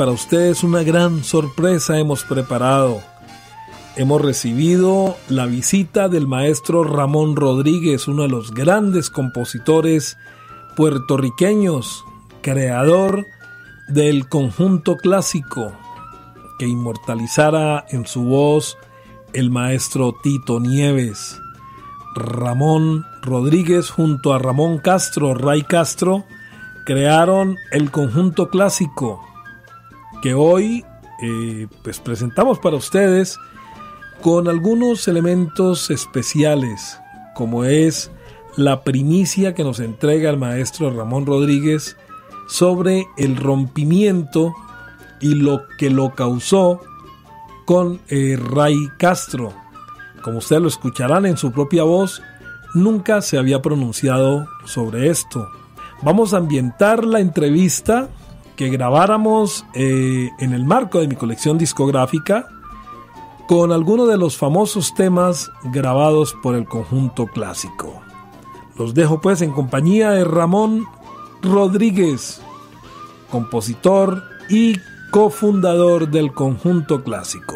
para ustedes una gran sorpresa hemos preparado. Hemos recibido la visita del maestro Ramón Rodríguez, uno de los grandes compositores puertorriqueños, creador del conjunto clásico que inmortalizara en su voz el maestro Tito Nieves. Ramón Rodríguez junto a Ramón Castro, Ray Castro, crearon el conjunto clásico que hoy pues presentamos para ustedes con algunos elementos especiales, como es la primicia que nos entrega el maestro Ramón Rodríguez sobre el rompimiento y lo que lo causó con Ray Castro. Como ustedes lo escucharán en su propia voz, nunca se había pronunciado sobre esto. Vamos a ambientar la entrevista que grabáramos en el marco de mi colección discográfica con algunos de los famosos temas grabados por el conjunto clásico. Los dejo pues en compañía de Ramón Rodríguez, compositor y cofundador del conjunto clásico.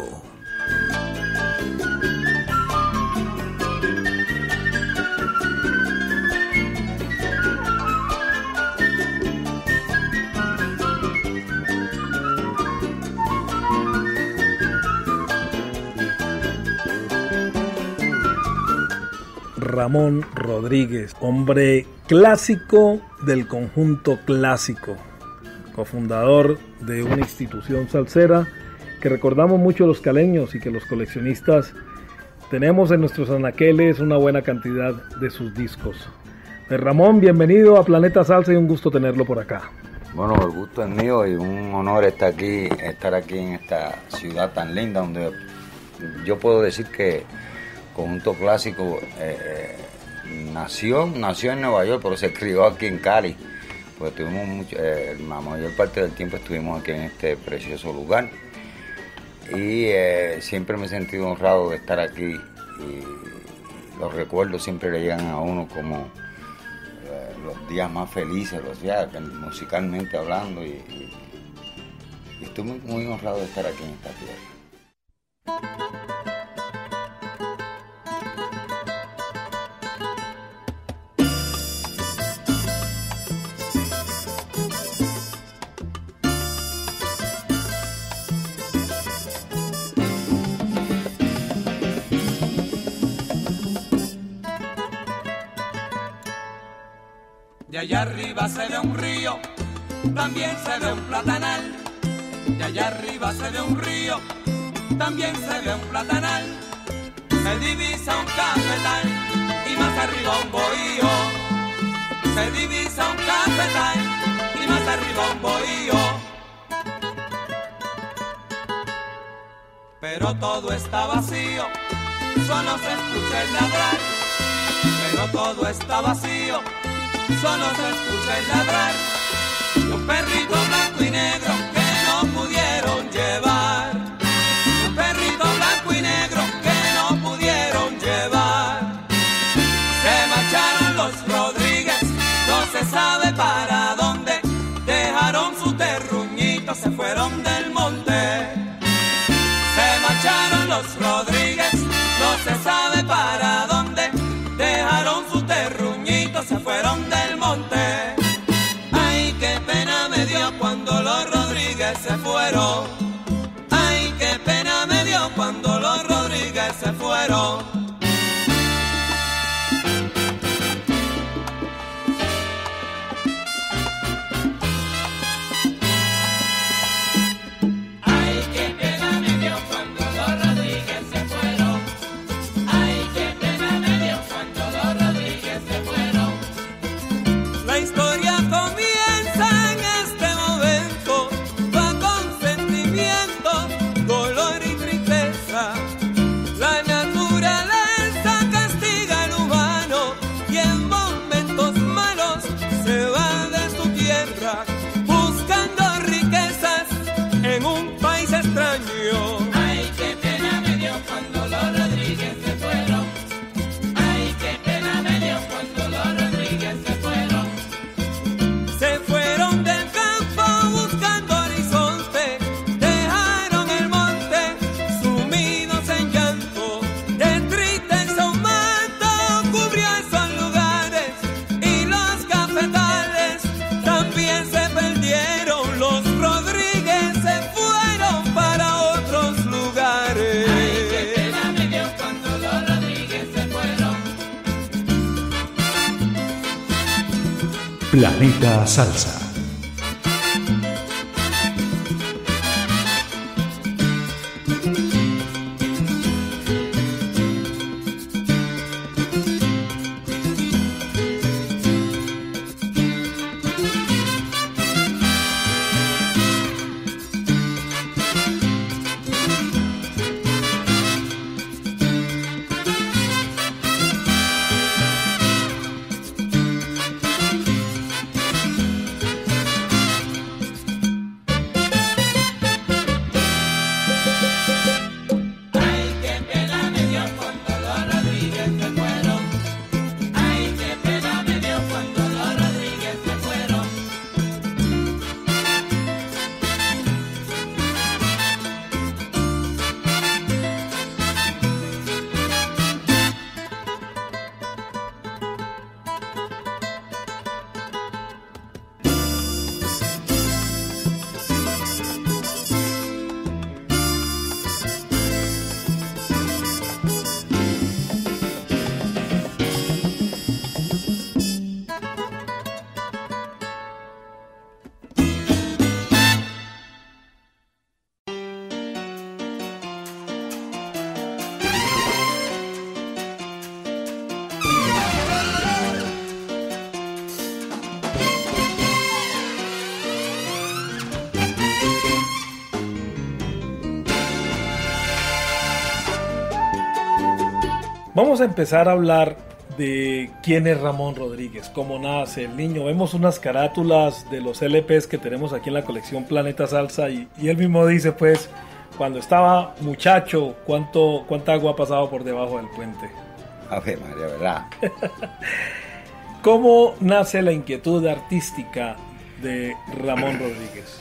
Ramón Rodríguez, hombre clásico del conjunto clásico, cofundador de una institución salsera que recordamos mucho los caleños y que los coleccionistas tenemos en nuestros anaqueles una buena cantidad de sus discos. Ramón, bienvenido a Planeta Salsa y un gusto tenerlo por acá. Bueno, el gusto es mío y un honor estar aquí en esta ciudad tan linda donde yo puedo decir que Conjunto Clásico nació en Nueva York, pero se crió aquí en Cali. Pues tuvimos la mayor parte del tiempo estuvimos aquí en este precioso lugar. Y siempre me he sentido honrado de estar aquí. Y los recuerdos siempre le llegan a uno como los días más felices, los días musicalmente hablando. Y estoy muy, muy honrado de estar aquí en esta tierra. De allá arriba se ve un río, también se ve un platanal. De allá arriba se ve un río, también se ve un platanal. Se divisa un cafetal y más arriba un bohío. Se divisa un cafetal y más arriba un bohío. Pero todo está vacío, solo se escucha el ladrar. Pero todo está vacío, solo se escucha el ladrar de un perrito blanco y negro que no pudieron llevar. De un perrito blanco y negro que no pudieron llevar. Se marcharon los Rodríguez, no se sabe para dónde. Dejaron su terruñito, se fueron del monte. Se marcharon los Rodríguez, no se sabe para dónde. Dejaron su terruñito, se fueron del monte. Ay, qué pena me dio cuando los Rodríguez se fueron. Ay, qué pena me dio cuando los Rodríguez se fueron. Ay, qué pena me dio cuando los Rodríguez se fueron. Planeta Salsa. Vamos a empezar a hablar de quién es Ramón Rodríguez, cómo nace el niño. Vemos unas carátulas de los LPs que tenemos aquí en la colección Planeta Salsa y él mismo dice, pues, cuando estaba muchacho, cuánta agua ha pasado por debajo del puente. Ave María, ¿verdad? ¿Cómo nace la inquietud artística de Ramón Rodríguez?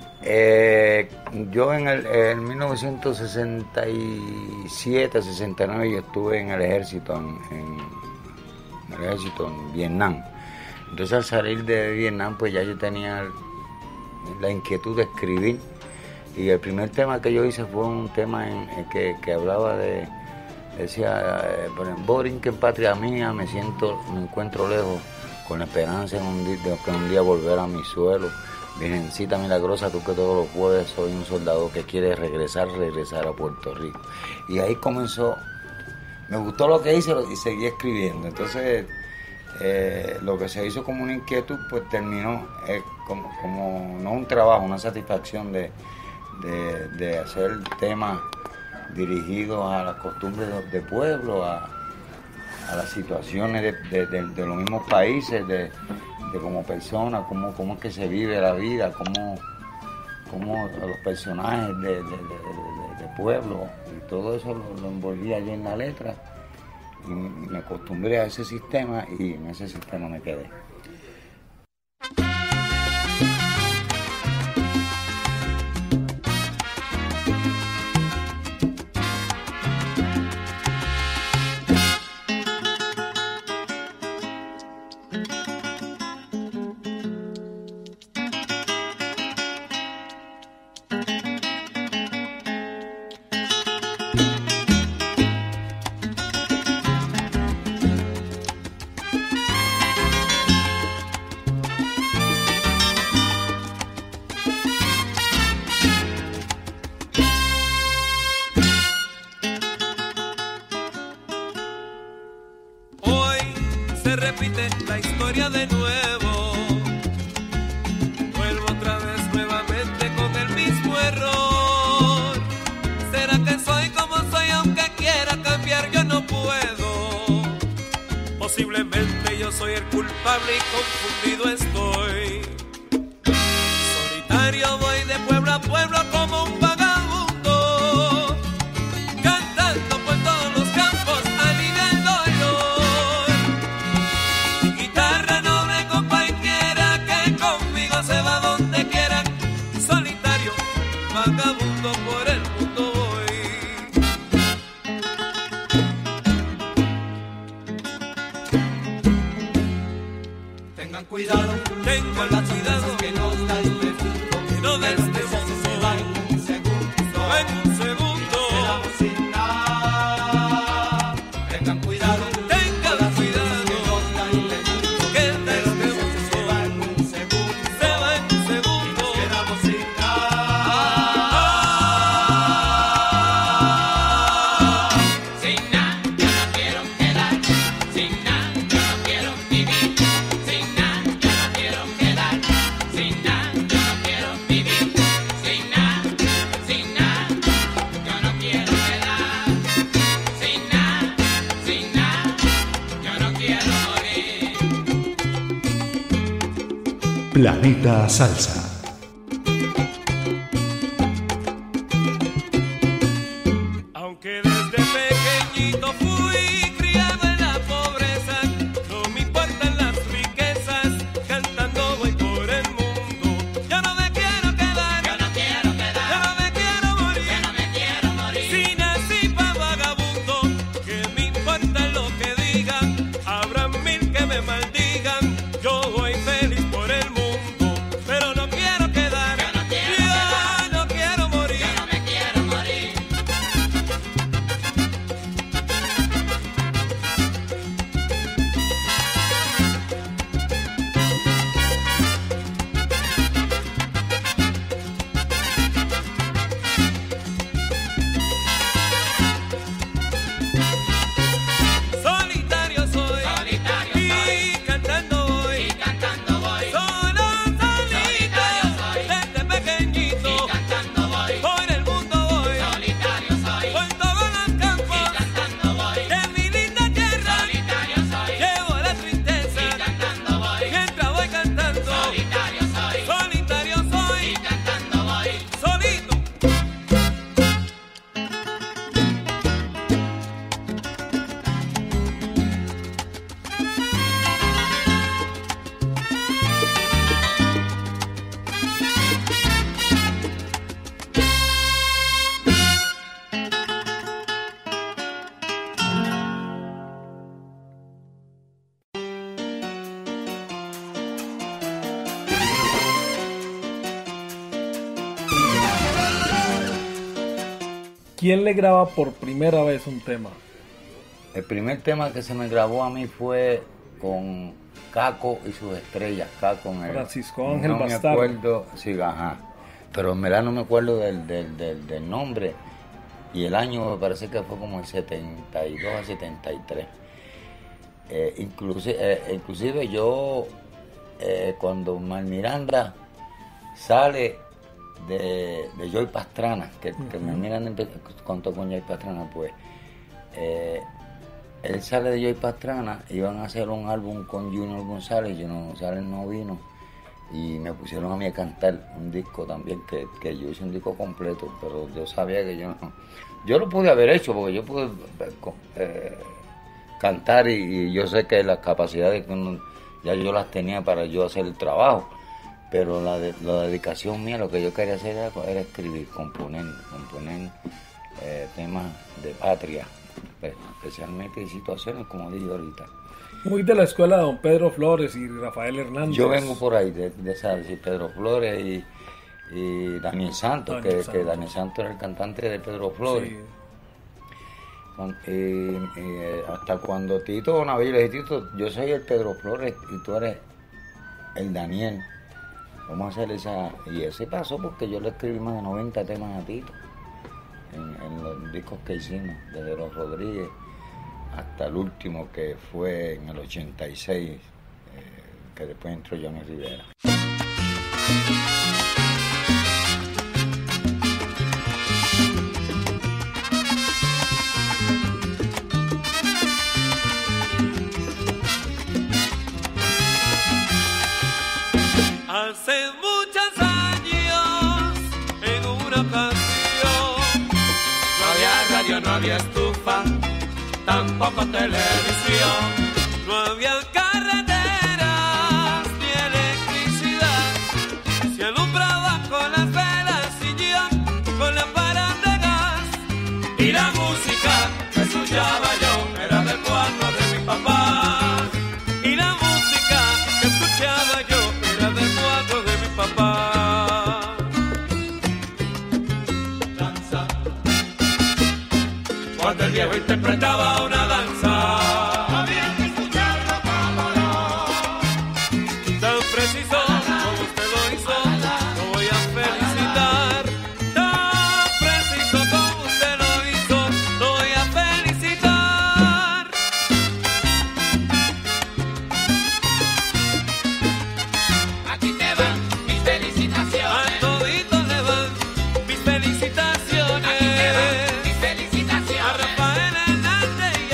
Yo en 1967-69 yo estuve en el ejército en Vietnam. Entonces al salir de Vietnam pues ya yo tenía la inquietud de escribir, y el primer tema que yo hice fue un tema que hablaba decía Borin, que en patria mía me encuentro lejos, con la esperanza de que un día volver a mi suelo. Virgencita milagrosa, tú que todo lo puedes, soy un soldado que quiere regresar a Puerto Rico. Y ahí comenzó, me gustó lo que hice y seguí escribiendo. Entonces, lo que se hizo como una inquietud, pues terminó como no un trabajo, una satisfacción de hacer temas dirigidos a las costumbres de pueblo, a las situaciones de los mismos países, de como persona, cómo es que se vive la vida, cómo los personajes de pueblo, y todo eso lo envolvía yo en la letra, y me acostumbré a ese sistema y en ese sistema me quedé. Repite la historia de nuevo, vuelvo otra vez nuevamente con el mismo error. ¿Será que soy como soy aunque quiera cambiar yo no puedo? Posiblemente yo soy el culpable y confundido estoy. Solitario voy de pueblo a pueblo como un vagabundo, cantando por todos los campos alivia el dolor. Mi guitarra noble con cualquiera que conmigo se va donde quiera. Solitario, vagabundo por el mundo voy. Tengan cuidado, tengan cuidado que no da este mundo, que no da este mundo. Se va en un segundo, en un segundo. Quedamos sin nada. Tengan cuidado, que no da este mundo, que da este mundo. Se va Planeta Salsa. Aunque desde pequeñito fui criado en la pobreza, no me importan las riquezas, cantando voy por el mundo. Yo no me quiero quedar, yo no me quiero morir, si nací pa' vagabundo, que me importa lo que digan, habrá mil que me maldigan, yo voy feliz por el mundo, pero no quiero quedar, yo no quiero morir, solitario soy, y cantando voy, solo solitario soy, desde pequeñito, por el mundo voy, por todos los campos, de mi linda tierra, llevo la tristeza, mientras voy cantando, solitario soy, solito. ¿Quién le graba por primera vez un tema? El primer tema que se me grabó a mí fue con Caco y sus estrellas. Caco en el, Francisco Ángel no Bastardo. me acuerdo, sí, ajá. Pero en verdad no me acuerdo del nombre. Y el año me parece que fue como el 72 a 73. Inclusive yo, cuando Mar Miranda sale de Joy Pastrana, que Mar Miranda contó con Joy Pastrana, pues él sale de Joy Pastrana, iban a hacer un álbum con Junior González no vino, y me pusieron a mí a cantar un disco también, que yo hice un disco completo, pero yo sabía que yo lo pude haber hecho, porque yo pude cantar, y yo sé que las capacidades que uno, ya yo las tenía para yo hacer el trabajo, pero la dedicación mía, lo que yo quería hacer era escribir, componer temas de patria, especialmente en situaciones como dije ahorita. Muy de la escuela de don Pedro Flores y Rafael Hernández. Yo vengo por ahí, de esa, de Pedro Flores y Daniel Santos, que Daniel Santos era el cantante de Pedro Flores. Sí. Hasta cuando Tito Navillo le dije, Tito, yo soy el Pedro Flores y tú eres el Daniel. Vamos a hacer esa... Y ese pasó porque yo le escribí más de 90 temas a Tito en los discos que hicimos, desde Los Rodríguez hasta el último, que fue en el 86, que después entró Johnny Rivera. Hace muchos años, en una ocasión, no había radio, no había estufa, tampoco televisión, no había carreteras ni electricidad, se alumbraba con las velas y yo con lámparas de gas, y la música que escuchaba yo era del cuarto de mi papá, y la música que escuchaba yo era del cuarto de mi papá. Danza, cuando el viejo interpretaba una danza, había que escucharlo como no. Tan preciso como usted lo hizo, lo voy a felicitar. Tan preciso como usted lo hizo, lo voy a felicitar. Aquí te van mis felicitaciones. A toditos le van mis felicitaciones. Aquí te van mis felicitaciones. A Rafael Hernández y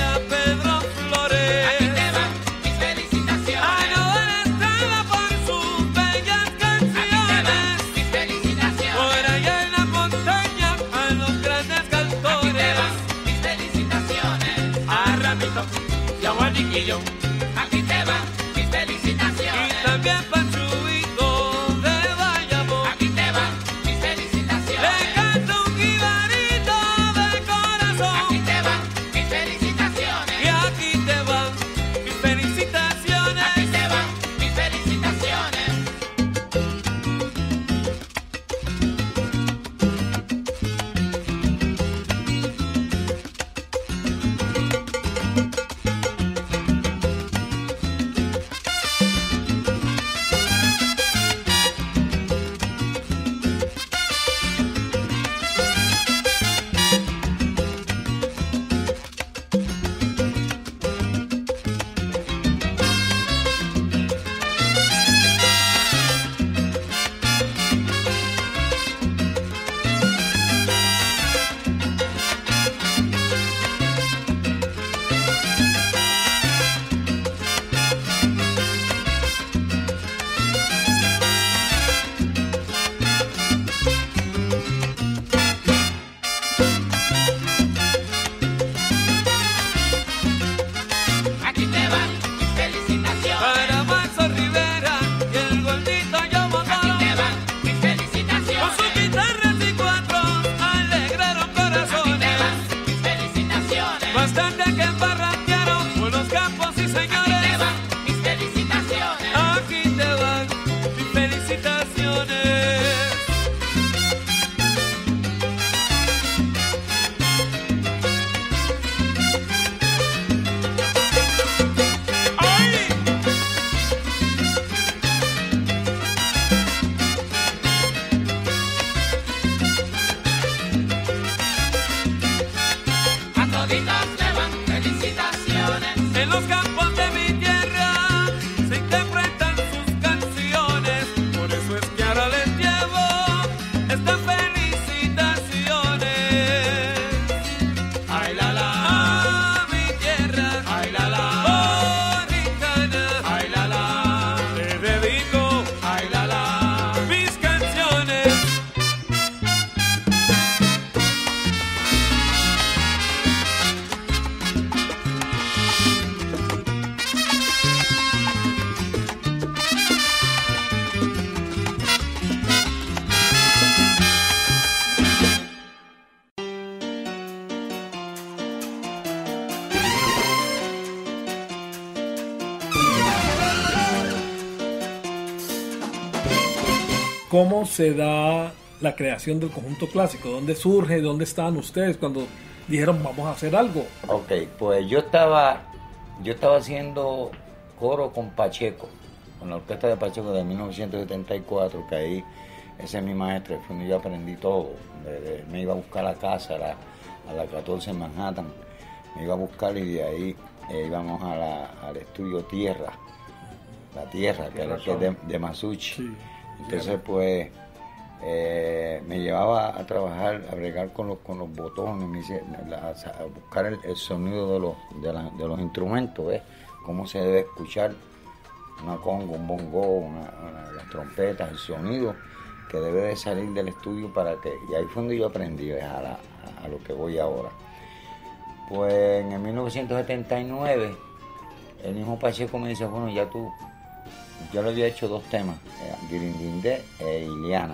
¿cómo se da la creación del conjunto clásico? ¿Dónde surge? ¿Dónde estaban ustedes cuando dijeron vamos a hacer algo? Ok, pues yo estaba haciendo coro con Pacheco, con la orquesta de Pacheco de 1974, que ahí ese es mi maestro, fue donde yo aprendí todo. Me iba a buscar a la casa, a la 14 en Manhattan, me iba a buscar y de ahí íbamos al estudio Tierra, la Tierra, que era el que es de Masucci. Sí, entonces pues me llevaba a trabajar, a bregar con los botones, a buscar el sonido de los instrumentos, ¿ves? Cómo se debe escuchar una conga, un bongo, las trompetas, el sonido que debe de salir del estudio y ahí fue donde yo aprendí, ¿ves? A lo que voy ahora. Pues en el 1979 el mismo Pacheco me dice, bueno, yo le había hecho 2 temas, Girindindé e Iliana,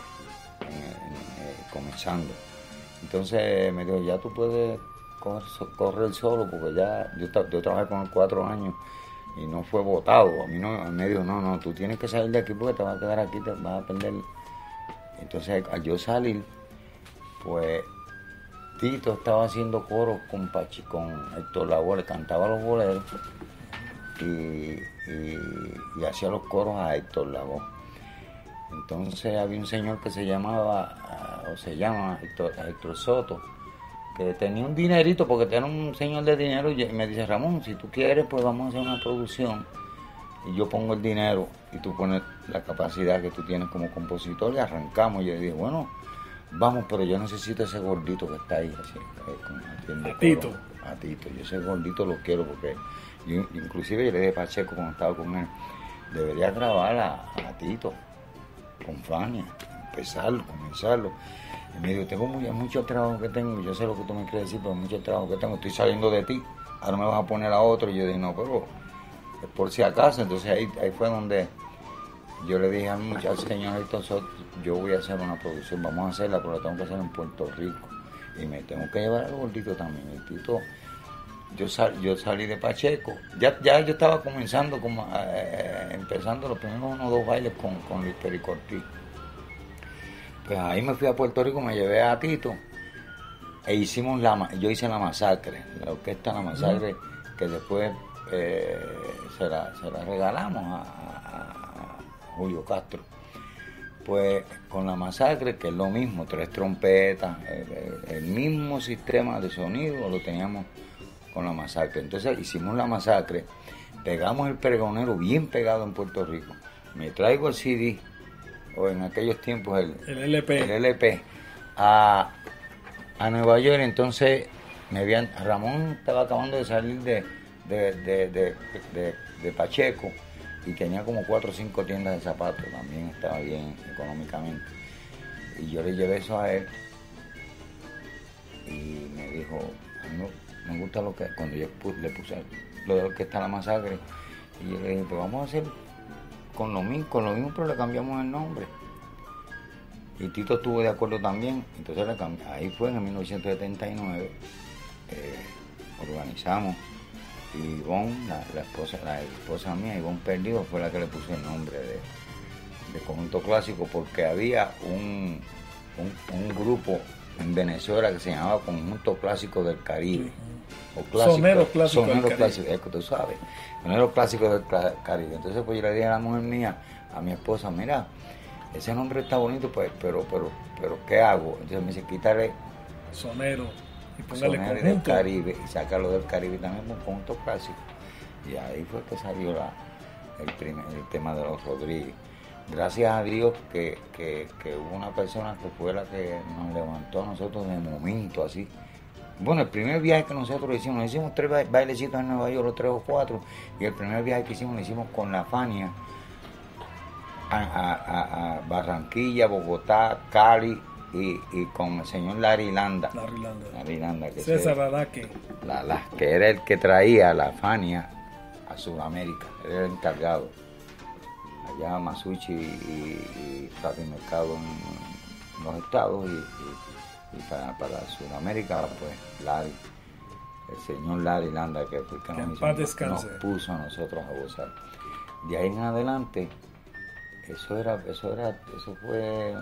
comenzando. Entonces me dijo, ya tú puedes correr solo, porque ya yo trabajé con él 4 años y no fue votado. A mí no, me dijo, no, tú tienes que salir de aquí porque te vas a quedar aquí, te vas a perder. Entonces al yo salir, pues Tito estaba haciendo coros con Héctor Lavoe, le cantaba los boleros y hacía los coros a Héctor Lavoe. Entonces había un señor que se llama Héctor Soto, que tenía un dinerito, porque era un señor de dinero, y me dice, Ramón, si tú quieres, pues vamos a hacer una producción, y yo pongo el dinero, y tú pones la capacidad que tú tienes como compositor, y arrancamos. Y yo le dije, bueno, vamos, pero yo necesito ese gordito que está ahí, así, a Tito. A Tito, yo ese gordito lo quiero, porque inclusive yo le dije a Pacheco cuando estaba con él, debería grabar a Tito con Fania, comenzarlo. Y me dijo, tengo mucho trabajo que tengo, yo sé lo que tú me quieres decir, pero mucho trabajo que tengo, estoy saliendo de ti, ahora me vas a poner a otro. Y yo dije, no, pero es por si acaso. Entonces ahí fue donde yo le dije al señor Héctor Soto, yo voy a hacer una producción, vamos a hacerla, pero la tengo que hacer en Puerto Rico, y me tengo que llevar al gordito también. El Tito, yo salí de Pacheco, ya yo estaba comenzando, empezando los primeros 1 o 2 bailes con Luis Pericortí. Pues ahí me fui a Puerto Rico, me llevé a Tito e yo hice la masacre, la orquesta La Masacre, que después se la regalamos a Julio Castro. Pues con La Masacre, que es lo mismo, 3 trompetas, el mismo sistema de sonido lo teníamos con La Masacre. Entonces hicimos La Masacre, pegamos el pregonero bien pegado en Puerto Rico, me traigo el CD, o en aquellos tiempos el LP a Nueva York. Entonces Ramón estaba acabando de salir de Pacheco y tenía como 4 o 5 tiendas de zapatos, también estaba bien económicamente, y yo le llevé eso a él y me dijo, me gusta cuando yo le puse lo de orquesta La Masacre, y yo le dije, pues vamos a hacer con lo mismo, pero le cambiamos el nombre. Y Tito estuvo de acuerdo también, entonces ahí fue en 1979, organizamos, y Ivonne, la esposa mía, Ivonne Perdido, fue la que le puso el nombre de Conjunto Clásico, porque había un grupo en Venezuela que se llamaba Conjunto Clásico del Caribe. Sonero Clásico del Caribe. Es que tú sabes, Sonero Clásico del Caribe. Entonces pues yo le dije a la mujer mía, a mi esposa, mira, ese nombre está bonito, pues, pero ¿qué hago? Entonces me dice, quítale Sonero y póngale Sonero del Caribe, y sácalo del Caribe también con Conjunto Clásico. Y ahí fue que salió el tema de los Rodríguez. Gracias a Dios que hubo una persona que fue la que nos levantó a nosotros de momento, así. Bueno, el primer viaje que nosotros hicimos 3 bailecitos en Nueva York, 3 o 4, y el primer viaje que hicimos lo hicimos con la Fania a Barranquilla, Bogotá, Cali, y con el señor Larry Landa. Que César Araque. Que era el que traía la Fania a Sudamérica, era el encargado. Allá Masucci y Plata y Mercado en los estados, y para Sudamérica, pues Larry, el señor Larry Landa, que fue el que nos puso a nosotros a gozar. De ahí en adelante Eso fue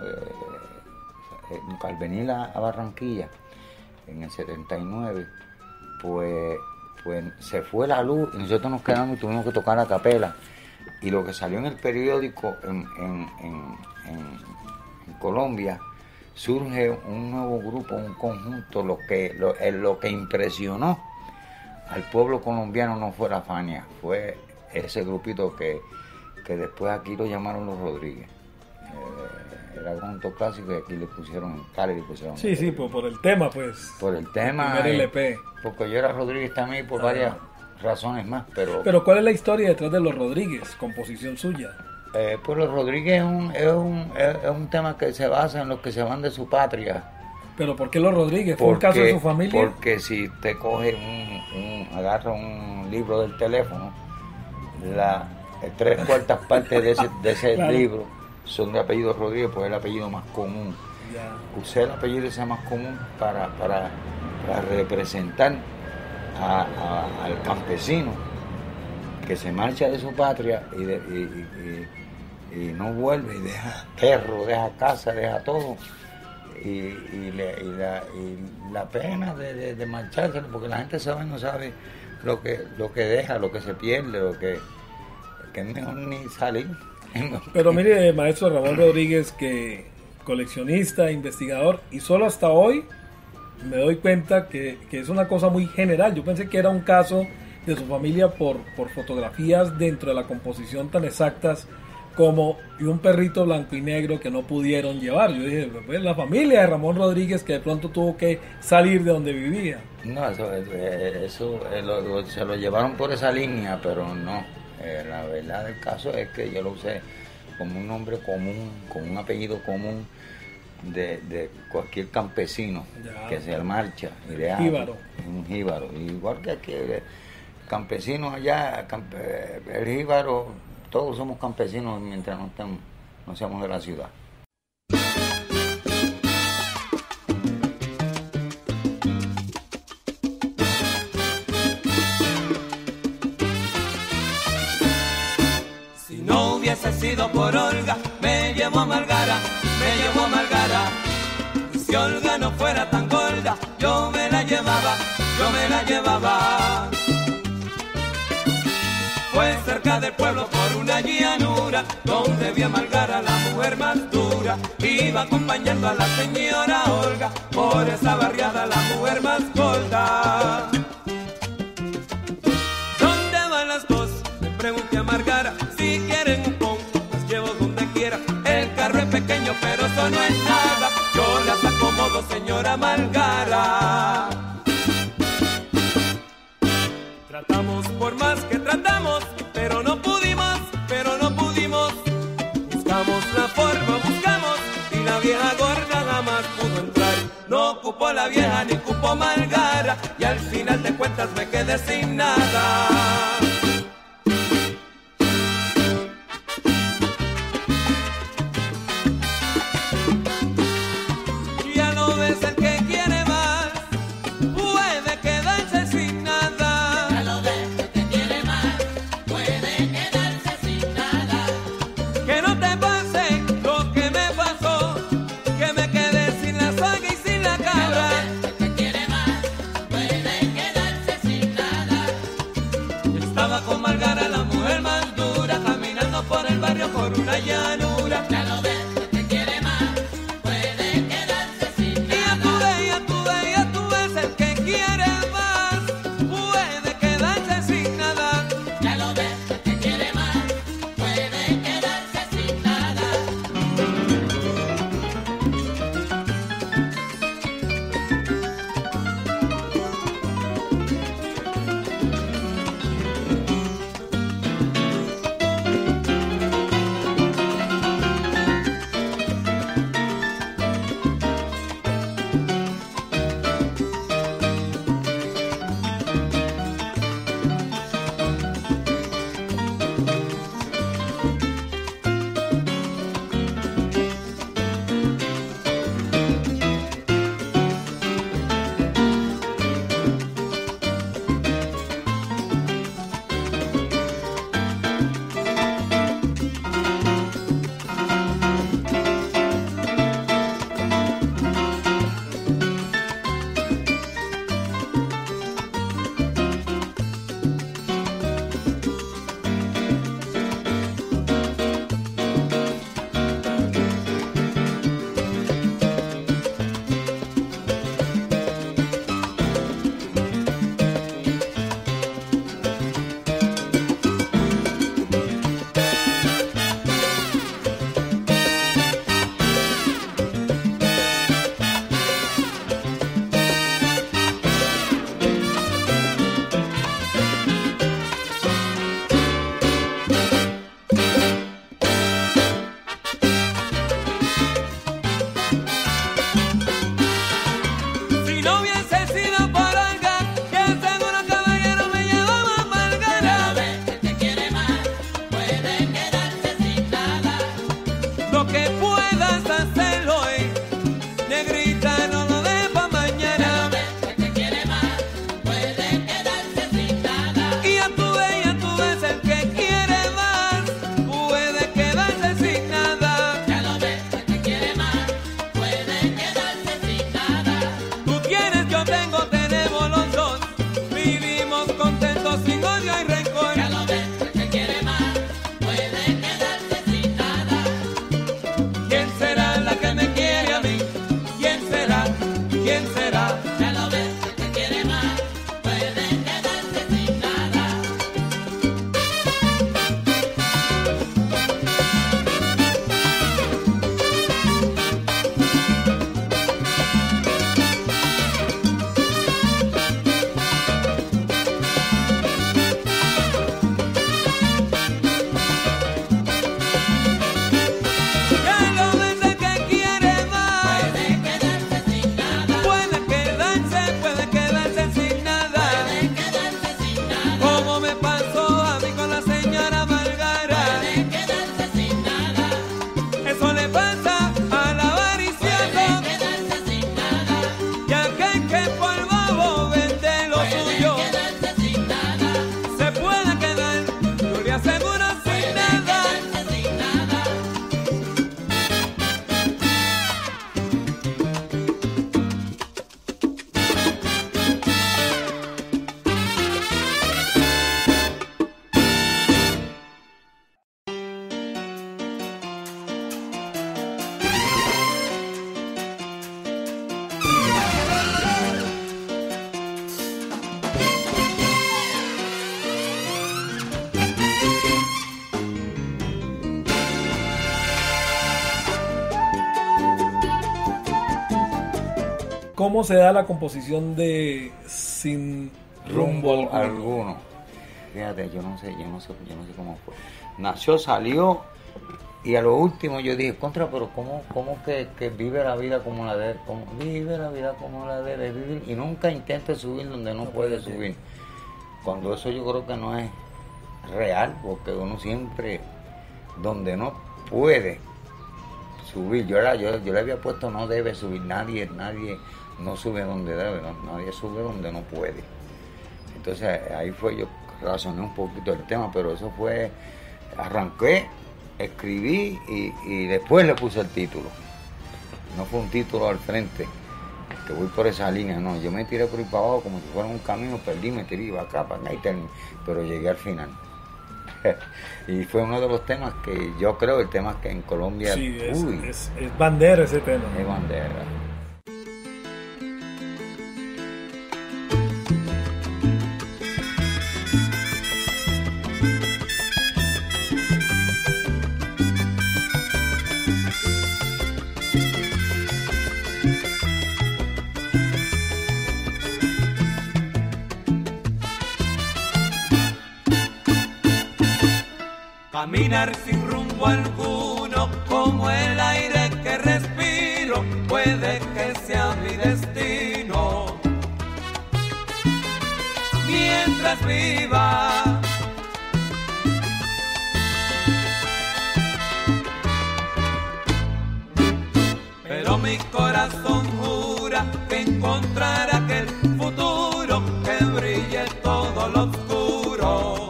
al venir a Barranquilla en el 79, pues se fue la luz y nosotros nos quedamos y tuvimos que tocar a capela. Y lo que salió en el periódico en Colombia, surge un nuevo grupo, un conjunto. Lo que impresionó al pueblo colombiano no fue la Fania, fue ese grupito que después aquí lo llamaron Los Rodríguez. Era conjunto clásico y aquí le pusieron en Cali, le pusieron. Sí, por el tema, pues. Por el tema. El LP. Porque yo era Rodríguez también por varias razones más, pero ¿cuál es la historia detrás de Los Rodríguez? Composición suya. Pues Los Rodríguez es un tema que se basa en los que se van de su patria. ¿Pero por qué Los Rodríguez? ¿Fue un caso de su familia? Porque si te coge agarra un libro del teléfono, las 3/4 partes de ese claro. libro son de apellido Rodríguez, pues es el apellido más común. Ya. Usé el apellido ese más común para representar al campesino que se marcha de su patria y no vuelve, y deja perro, deja casa, deja todo, y la pena de marcharse, porque la gente no sabe lo que deja, lo que se pierde, que es mejor ni salir. Pero mire, maestro Ramón Rodríguez, que coleccionista, investigador, y solo hasta hoy me doy cuenta que es una cosa muy general. Yo pensé que era un caso de su familia por fotografías dentro de la composición tan exactas como y un perrito blanco y negro que no pudieron llevar. Yo dije, pues la familia de Ramón Rodríguez que de pronto tuvo que salir de donde vivía. No, eso se lo llevaron por esa línea, pero no. La verdad del caso es que yo lo usé como un nombre común, con un apellido común de cualquier campesino ya. Que se marcha y de jíbaro. Un jíbaro. Igual que aquí, campesinos allá, el jíbaro, todos somos campesinos mientras no seamos de la ciudad. Hubiese sido por Olga, me llevo a Margara. Y si Olga no fuera tan gorda, yo me la llevaba. Fue cerca del pueblo por una llanura, donde vi a Margara, la mujer más dura. Iba acompañando a la señora Olga, por esa barriada, la mujer más gorda. ¿Dónde van las dos? Le pregunté a Margara. Si quieren un pon, las llevo donde quiera. El carro es pequeño, pero eso no es nada. Yo las acomodo, señora Margara. Tratamos por más que tratamos, pero no pudimos. Buscamos la forma, y la vieja gorda jamás pudo entrar. No cupo la vieja ni cupo Margara, y al final de cuentas me quedé sin nada. Por una llanura, ya lo ves, que te quiere más, puede quedarse sin nada. Y ya tú ves, el que quiere más, puede quedarse sin nada. Ya lo ves, que te quiere más, puede quedarse sin nada. ¿Cómo se da la composición de Sin Rumbo Alguno? Fíjate, yo no sé cómo fue. Nació, salió, y a lo último yo dije, pero ¿cómo que vive la vida como la debe, vive la vida como la debe vivir, y nunca intente subir donde no puede subir? Cuando eso yo creo que no es real, porque uno siempre, donde no puede subir, yo le había puesto no debe subir, nadie no sube donde debe, nadie sube donde no puede. Entonces ahí fue, yo razoné un poquito el tema, pero eso fue, arranqué, escribí y después le puse el título. No fue un título al frente, que voy por esa línea, no, yo me tiré por ahí para abajo como si fuera un camino, perdí, me tiré, iba acá, para acá y terminé, pero llegué al final. Y fue uno de los temas que yo creo, el tema que en Colombia, sí, es bandera ese tema. Es bandera. Caminar sin rumbo alguno, como el aire que respiro, puede que sea mi destino. Mientras viva, pero mi corazón jura que encontrará aquel futuro que brille todo lo oscuro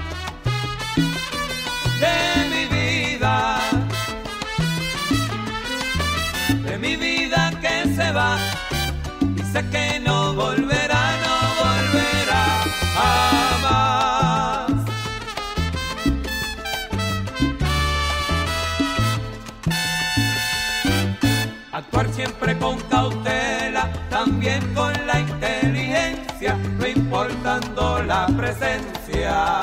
que se va, y sé que no volverá jamás. Actuar siempre con cautela, también con la inteligencia, no importando la presencia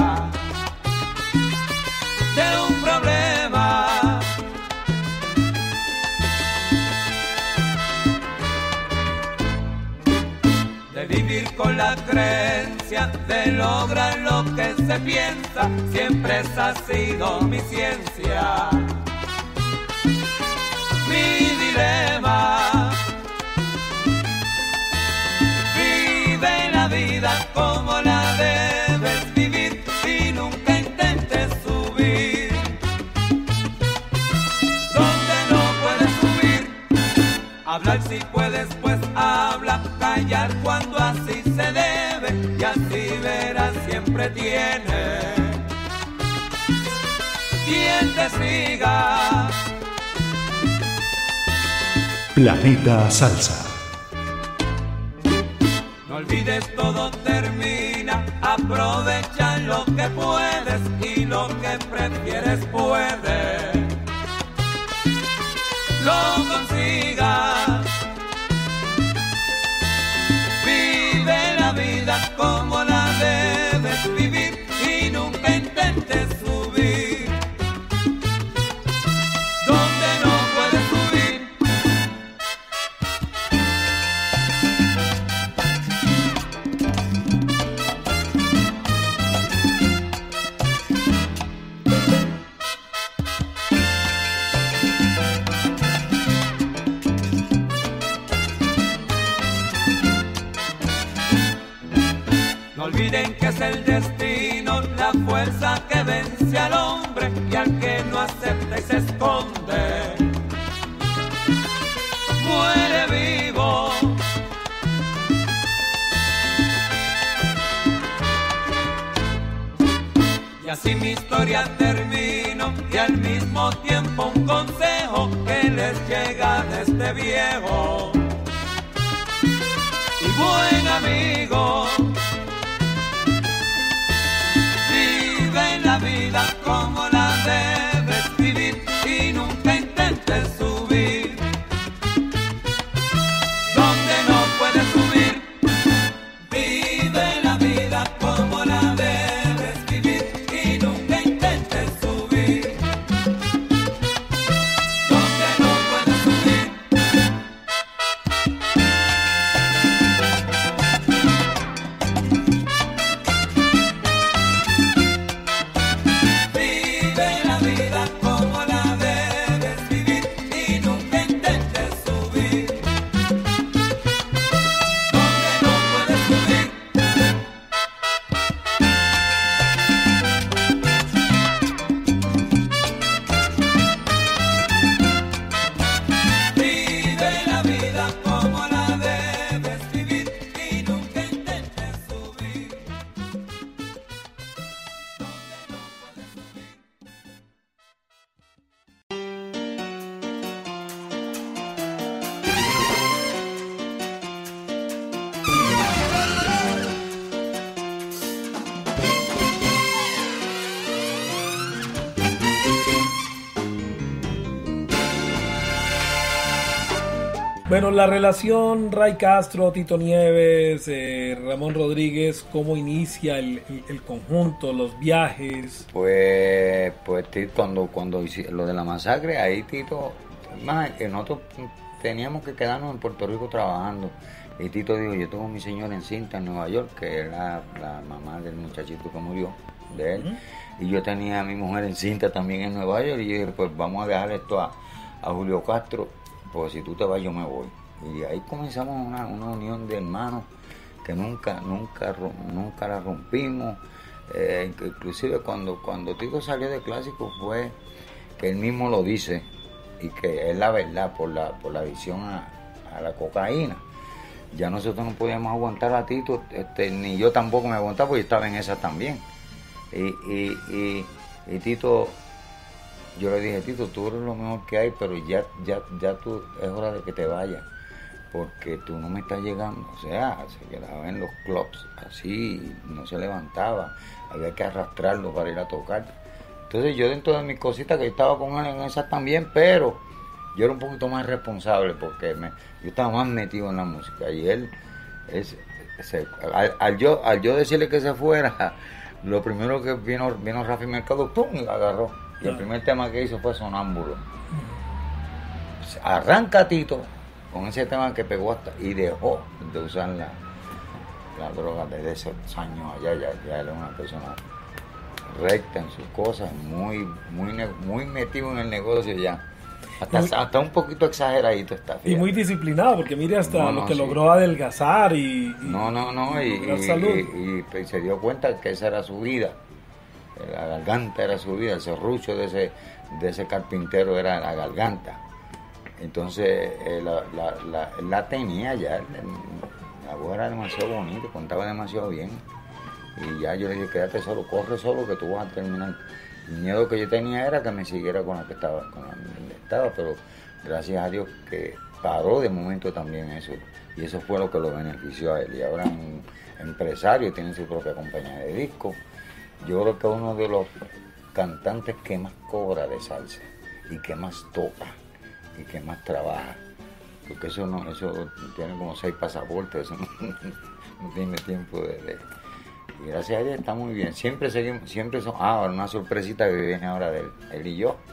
de un problema. Vivir con la creencia de lograr lo que se piensa, siempre esa ha sido mi ciencia. Mi dilema, vive la vida como la debes vivir y nunca intentes subir donde no puedes subir. Hablar si puedes, pues habla, callar cuando así se debe, y así verás siempre tiene quien te siga. Planeta Salsa. No olvides, todo termina, aprovecha lo que puedes y lo que prefieres puedes. Lo consigas. Vive la vida como la debes vivir y nunca intentes subir donde no puedes subir. No olviden que es el destino, la fuerza que vence al hombre, y al que no acepta y se esconde muere vivo. Y así mi historia termino, y al mismo tiempo un consejo que les llega de este viejo y buen amigo. Vive la vida como la debes vivir y nunca intentes subir donde no puedes subir. Vive la vida como la debes vivir y nunca intentes subir donde no puedes subir. Bueno, la relación Ray Castro, Tito Nieves, Ramón Rodríguez, ¿cómo inicia el conjunto, los viajes? Pues cuando hice lo de la masacre, ahí Tito, nosotros teníamos que quedarnos en Puerto Rico trabajando. Y Tito dijo, yo tengo a mi señora en cinta en Nueva York, que era la mamá del muchachito que murió, de él. Uh-huh. Y yo tenía a mi mujer en cinta también en Nueva York. Y yo dije, pues vamos a dejar esto a Julio Castro, pues si tú te vas yo me voy. Y ahí comenzamos una unión de hermanos que nunca la rompimos. Inclusive cuando Tito salió de Clásico fue que él mismo lo dice, y que es la verdad por la adicción a la cocaína. Ya nosotros no podíamos aguantar a Tito, ni yo tampoco me aguantaba porque yo estaba en esa también. Y Tito, yo le dije, Tito, tú eres lo mejor que hay, pero ya tú, es hora de que te vayas, porque tú no me estás llegando. O sea, se quedaba en los clubs así, no se levantaba, había que arrastrarlo para ir a tocar. Entonces yo, dentro de mis cositas, que estaba con él en esas también, pero yo era un poquito más responsable porque yo estaba más metido en la música. Y él, al yo decirle que se fuera, lo primero que vino Rafi Mercado, ¡pum!, y lo agarró. Y el primer tema que hizo fue Sonámbulo. Arranca Tito con ese tema que pegó hasta, y dejó de usar la droga desde esos años allá. Ya él es una persona recta en sus cosas, muy metido en el negocio ya. Hasta un poquito exageradito está. Fíjate. Y muy disciplinado, porque mire hasta lo que logró adelgazar y se dio cuenta que esa era su vida. La garganta era su vida, el serrucho de ese carpintero era la garganta. Entonces la tenía ya, la voz era demasiado bonita, contaba demasiado bien. Y ya yo le dije, quédate solo, corre solo, que tú vas a terminar. El miedo que yo tenía era que me siguiera con la que estaba, pero gracias a Dios que paró de momento también eso. Y eso fue lo que lo benefició a él. Y ahora es un empresario, tiene su propia compañía de discos. Yo creo que es uno de los cantantes que más cobra de salsa y que más toca y que más trabaja, porque eso tiene como 6 pasaportes, eso no tiene tiempo y gracias a Dios está muy bien. Siempre son una sorpresita que viene ahora de él y yo.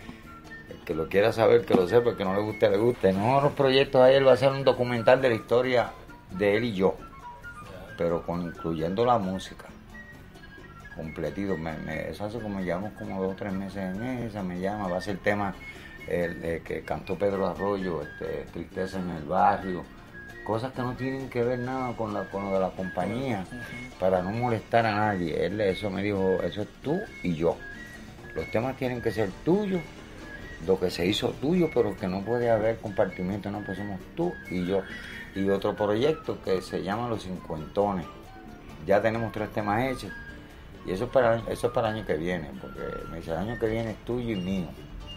El que lo quiera saber, que lo sepa, el que no le guste, le guste. Tenemos otros proyectos ahí, él va a hacer un documental de la historia de él y yo, pero incluyendo la música completito. Eso hace como llevamos como 2 o 3 meses en esa, me llama, va a ser el tema que cantó Pedro Arroyo, Tristeza en el Barrio, cosas que no tienen que ver nada con lo de la compañía, para no molestar a nadie. Él eso me dijo, eso es tú y yo, los temas tienen que ser tuyos, lo que se hizo tuyo, pero que no puede haber compartimiento, no, pues somos tú y yo. Y otro proyecto que se llama Los Cincuentones, ya tenemos 3 temas hechos. Y eso es para el año que viene, porque me dice, el año que viene es tuyo y mío.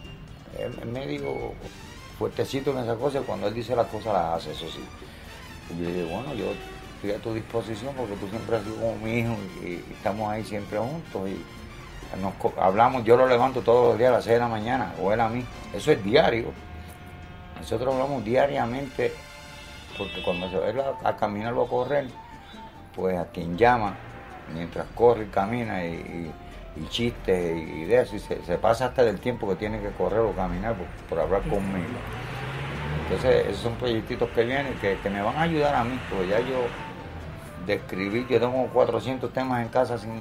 Él me dijo fuertecito en esa cosa, cuando él dice las cosas las hace, eso sí. Y yo dije, bueno, yo estoy a tu disposición porque tú siempre has sido como mi hijo y estamos ahí siempre juntos y hablamos, yo lo levanto todos los días a las 6 de la mañana, o él a mí. Eso es diario. Nosotros hablamos diariamente, porque cuando se va a caminar o a correr, pues a quien llama, mientras corre y camina y chistes y de eso, y se pasa hasta del tiempo que tiene que correr o caminar por hablar conmigo. Entonces esos son proyectitos que vienen que me van a ayudar a mí, porque ya yo de escribir, yo tengo 400 temas en casa sin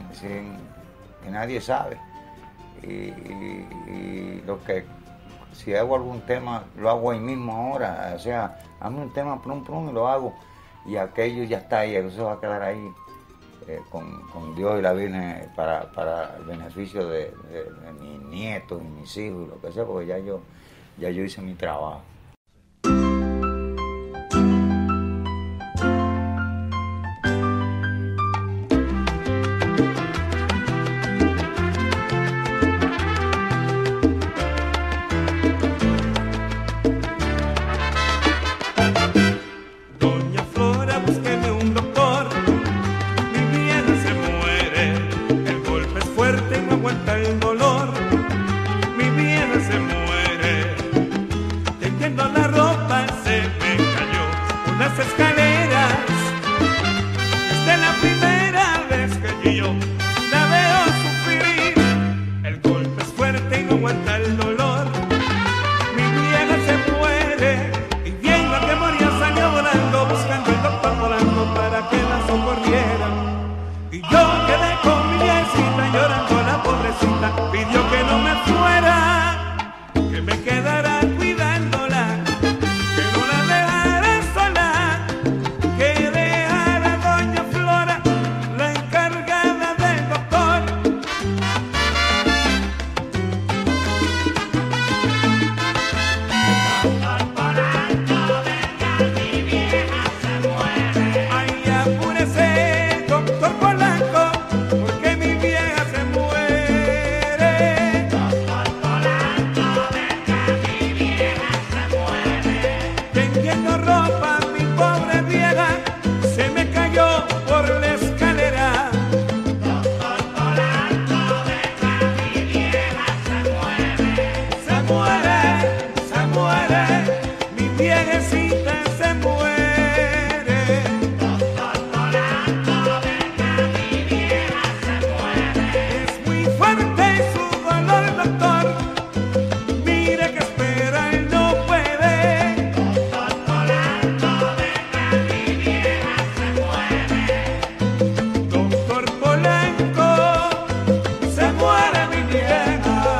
que nadie sabe, y lo que si hago algún tema lo hago ahí mismo ahora, o sea, hazme un tema plum y lo hago, y aquello ya está ahí, eso va a quedar ahí con Dios y la Virgen para el beneficio de mis nietos y mis hijos y lo que sea, porque ya yo hice mi trabajo. El dolor aguanta el dolor. Mi vieja se muere y viendo que moría salió volando, buscando el doctor Polanco para que la socorriera. Y yo quedé con mi viejecita llorando, la pobrecita pidió que no me fuera, que me quedara cuidándola, que no la dejara sola, que dejara a doña Flora la encargada del doctor. Ay, apúrese, doctor Polanco, porque mi vieja se muere. Tendiendo ropa, mi pobre vieja se me cayó por la escalera. Se muere, mi viejecita se muere. Es muy fuerte su dolor, doctor. Mire que espera, él no puede. Doctor Polanco, se muere mi vieja.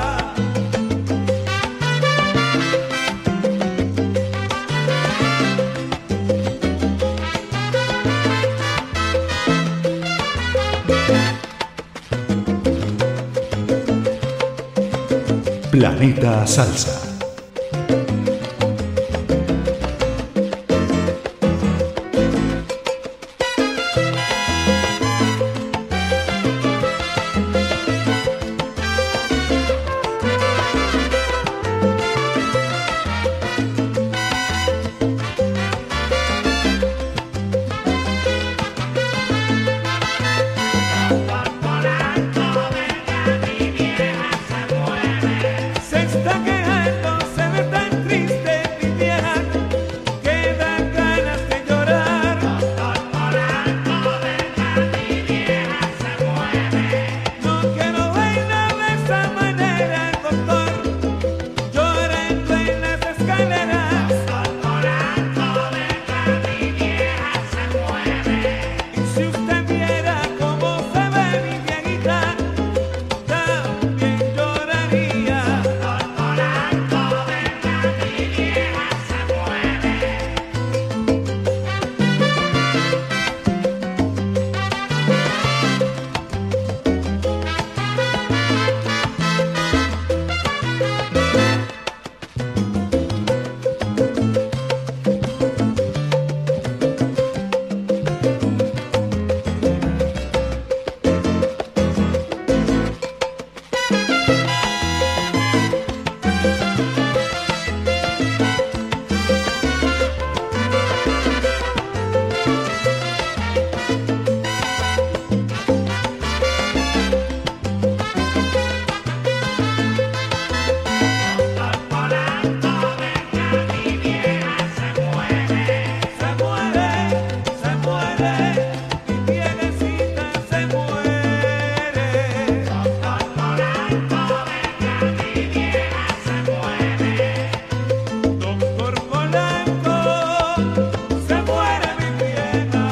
Planeta Salsa. Se está quejando, se ve tan triste mi vieja, que da ganas de llorar. No quiero verla de esa manera, doctor, llorando en las escaleras. Y si usted viera cómo se ve mi viejita, también lloraría. Se muere, mi viejecita se muere. Doctor Polanco, se muere mi vieja.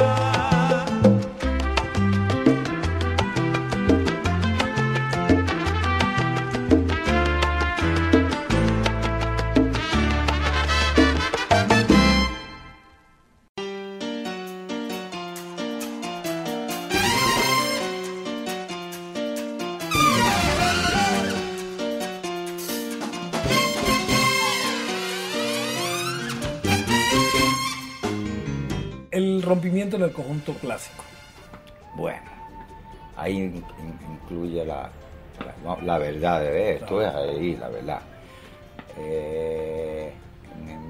El rompimiento en el conjunto clásico. Bueno, ahí incluye la verdad de esto, es ahí la verdad. En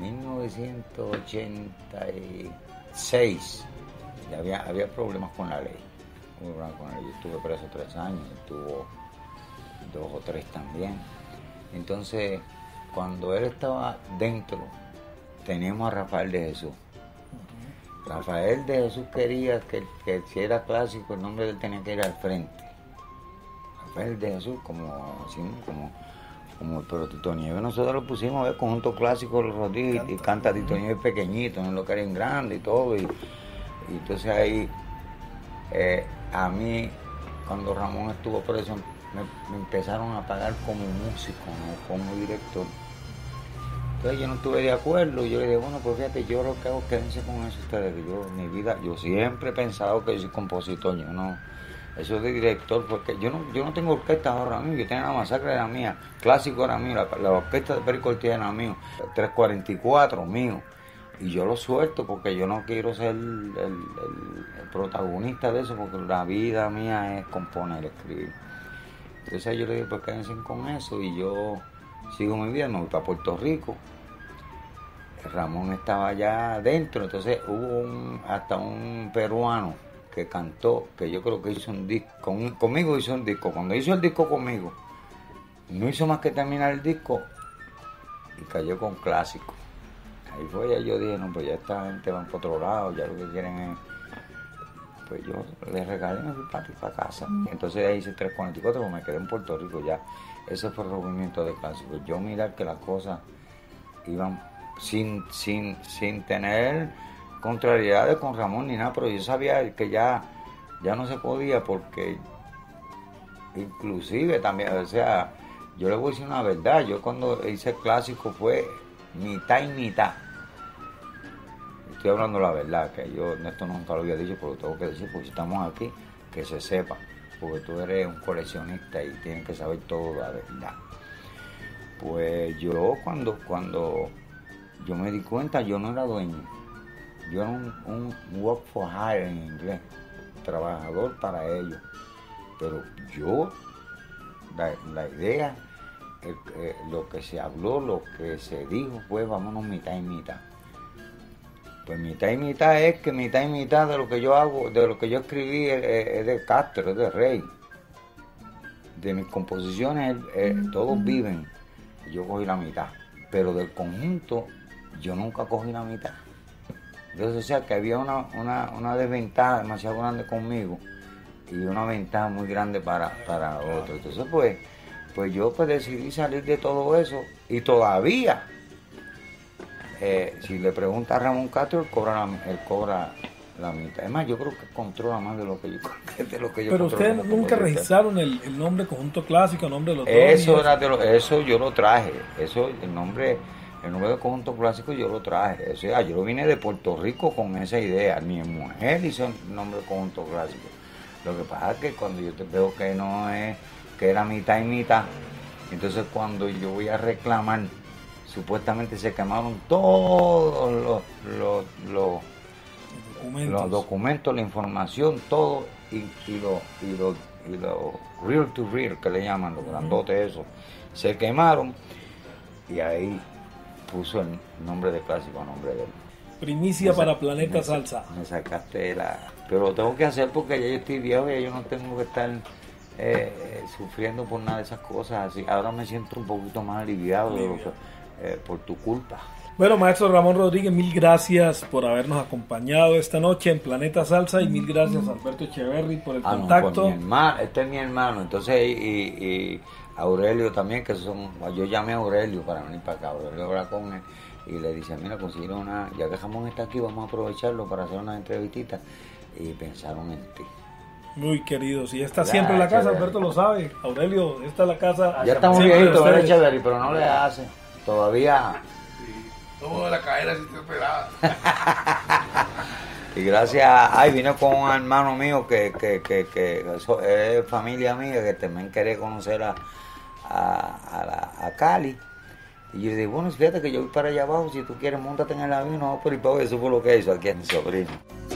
1986 ya había problemas con la ley. Yo estuve preso 3 años, estuvo 2 o 3 también. Entonces, cuando él estaba dentro, teníamos a Rafael de Jesús. Rafael de Jesús quería que si era clásico, el nombre de él tenía que ir al frente. Rafael de Jesús, como Pero Tito Nieves nosotros lo pusimos a ver conjunto clásico los Rodríguez y canta Tito Nieves pequeñito, no lo querían grande y todo. Y entonces ahí a mí, cuando Ramón estuvo preso, me empezaron a pagar como músico, no como director. Entonces yo no estuve de acuerdo, yo le dije, bueno, pues fíjate, yo lo que hago, quédense con eso ustedes, que yo, mi vida, yo siempre he pensado que yo soy compositor, yo no, eso de director, porque yo no tengo orquesta ahora mismo, yo tenía La Masacre, era mía, Clásico era mío, la orquesta de Perico Ortiz era mío, 344 mío, y yo lo suelto porque yo no quiero ser el protagonista de eso, porque la vida mía es componer, escribir. Entonces yo le dije, pues quédense con eso, y yo sigo mi vida, me voy para Puerto Rico. Ramón estaba allá adentro, entonces hubo hasta un peruano que cantó, que yo creo que hizo un disco, conmigo hizo un disco. Cuando hizo el disco conmigo, no hizo más que terminar el disco y cayó con Clásico. Ahí fue, ya yo dije, no, pues ya esta gente va por otro lado, ya lo que quieren es... Pues yo le regalé y me fui para casa. Entonces ahí hice 344, pues me quedé en Puerto Rico ya. Ese fue el movimiento de Clásico. Yo mirar que las cosas iban sin tener contrariedades con Ramón ni nada, pero yo sabía que ya no se podía, porque inclusive también, o sea, yo le voy a decir una verdad, yo cuando hice Clásico fue mitad y mitad. Estoy hablando la verdad, que yo esto nunca lo había dicho, pero lo tengo que decir, porque si estamos aquí, que se sepa, porque tú eres un coleccionista y tienes que saber todo la verdad. Pues yo cuando yo me di cuenta, yo no era dueño, yo era un work for hire en inglés, trabajador para ellos, pero yo, la idea, lo que se habló, lo que se dijo fue vámonos mitad y mitad. Pues mitad y mitad es que mitad y mitad de lo que yo hago, de lo que yo escribí es de Castro, es de Rey. De mis composiciones todos viven, yo cogí la mitad, pero del conjunto yo nunca cogí la mitad. Entonces, o sea, que había una desventaja demasiado grande conmigo y una ventaja muy grande para otro. Entonces, pues yo decidí salir de todo eso, y todavía, si le pregunta a Ramón Castro, él cobra la mitad. Es más, yo creo que controla más de lo que yo Pero ustedes nunca registraron el nombre Conjunto Clásico, el nombre de los dos. Eso yo lo traje, el nombre de Conjunto Clásico yo lo traje. O sea, yo vine de Puerto Rico con esa idea. Mi mujer hizo el nombre de Conjunto Clásico. Lo que pasa es que cuando yo te veo que no es, que era mitad y mitad, entonces cuando yo voy a reclamar, supuestamente se quemaron todos los documentos, la información, todo, y los real to real, que le llaman, los grandotes esos, se quemaron, y ahí puso el nombre de Clásico a nombre de él. Primicia para Planeta Salsa. Me sacaste pero lo tengo que hacer porque ya yo estoy viejo y yo no tengo que estar sufriendo por nada de esas cosas así. Ahora me siento un poquito más aliviado por tu culpa. Bueno, maestro Ramón Rodríguez, mil gracias por habernos acompañado esta noche en Planeta Salsa, y mil gracias a Alberto Echeverry por el contacto. No, este es mi hermano, entonces y Aurelio también, que yo llamé a Aurelio para venir para acá. Aurelio habla con él y le dice, mira, consiguieron ya que Ramón está aquí, vamos a aprovecharlo para hacer una entrevistita, y pensaron en ti. Muy queridos, y está siempre en la casa, Alberto lo sabe. Aurelio, esta es la casa. Ya estamos viejitos, ¿verdad, Echeverry? Pero no le hace, todavía. Todo de la cadera sin operada. Y gracias, vino con un hermano mío que es familia mía, que también quería conocer a Cali. Y yo le dije, bueno, fíjate que yo voy para allá abajo, si tú quieres, móntate en el avión, no, por ahí, eso fue lo que hizo aquí a mi sobrino.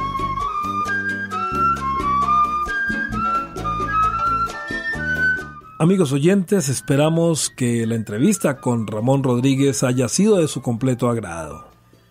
Amigos oyentes, esperamos que la entrevista con Ramón Rodríguez haya sido de su completo agrado.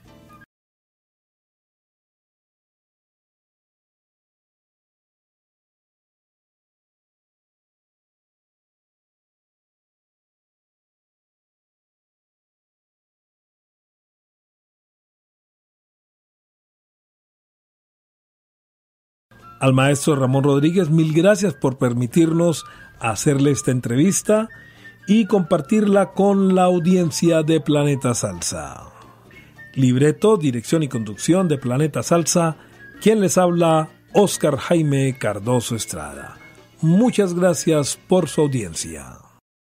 Al maestro Ramón Rodríguez, mil gracias por permitirnos hacerle esta entrevista, y compartirla con la audiencia de Planeta Salsa. Libreto, dirección y conducción de Planeta Salsa, quien les habla, Óscar Jaime Cardoso Estrada. Muchas gracias por su audiencia.